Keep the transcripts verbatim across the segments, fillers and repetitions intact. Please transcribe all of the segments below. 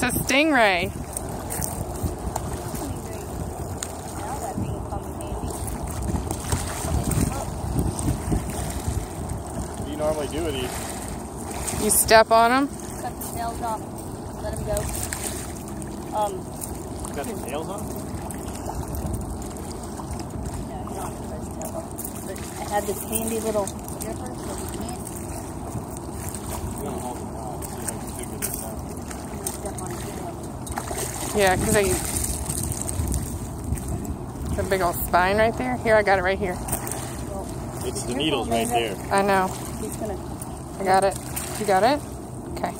a stingray. What do you normally do with these? You step on them? Cut the tails off. Let them go. Um, Cut the tails off? no, you don't have to cut the tails off. But I have this handy little gripper so we can't. I'm gonna hold them out, see if I can figure this out. I'm gonna step on it. Yeah, because I... The big old spine right there. Here, I got it right here. Well, It's the needles right there. I know. he's gonna. I got it. You got it? Okay.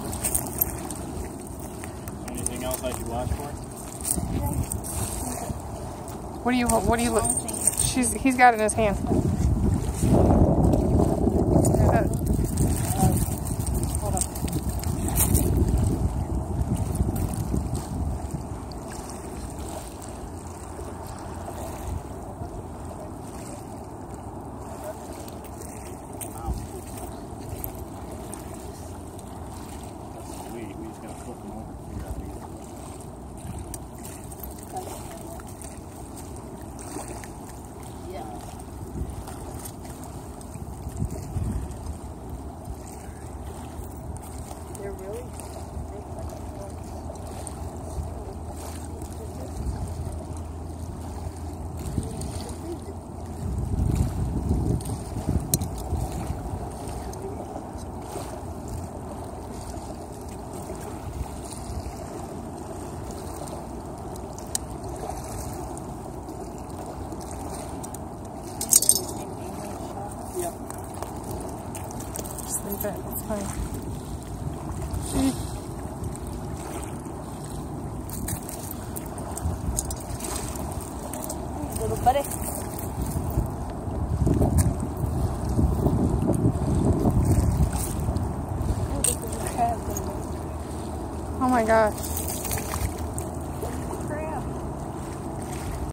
Anything else I should watch for? What do you, what do you look? She's, he's got it in his hand. Uh, Hold on. That's sweet. We just gotta flip them over and figure out how to get them. Yeah. They're really big, like Yep. just leave it. It's fine. little buddy. Oh, this is a crab. Oh my gosh.